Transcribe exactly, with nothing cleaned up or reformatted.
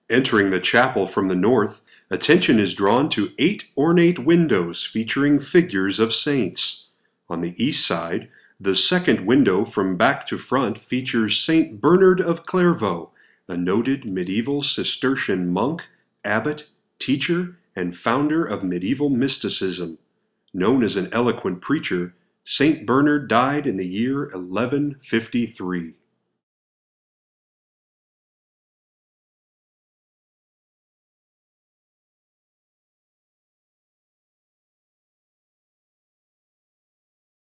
Entering the chapel from the north, attention is drawn to eight ornate windows featuring figures of saints. On the east side, the second window from back to front features Saint Bernard of Clairvaux, a noted medieval Cistercian monk, abbot, teacher, and founder of medieval mysticism. Known as an eloquent preacher, Saint Bernard died in the year eleven fifty-three.